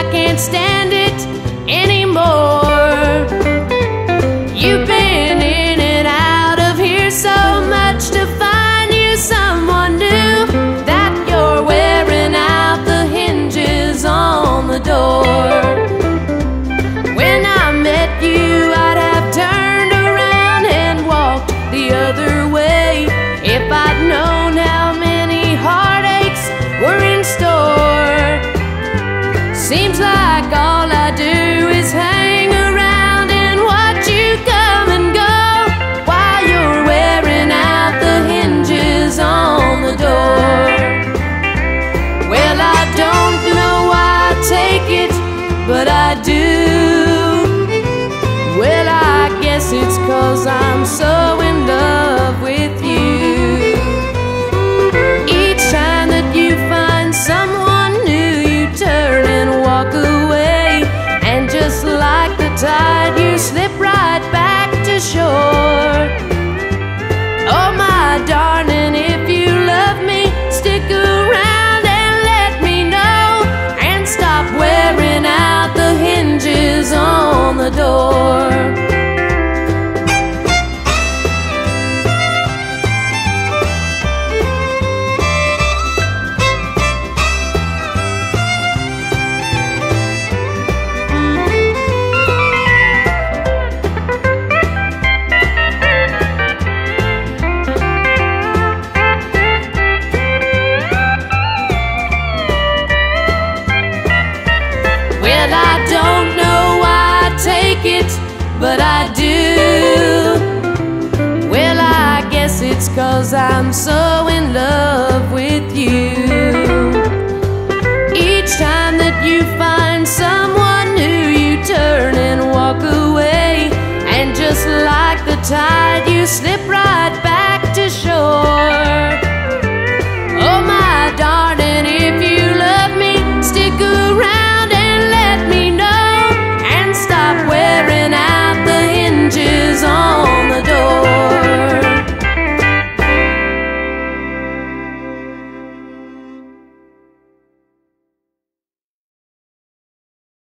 I can't stand it anymore. You've been in and out of here so much to find you someone new that you're wearing out the hinges on the door. When I met you, I'd have turned around and walked the other way if I'd known how many heartaches were in store. Seems like all I do is hang around and watch you come and go while you're wearing out the hinges on the door. Well, I don't know why I take it, but I do. Well, I guess it's 'cause I'm so in love with you. Each time that you find someone new, you turn and walk away, and just like the tide, you slip right back to shore. Oh, my darling, if you love me, stick around and let me know, and stop wearing out the hinges on the door. Well, I don't know why I take it, but I do. Well, I guess it's 'cause I'm so in love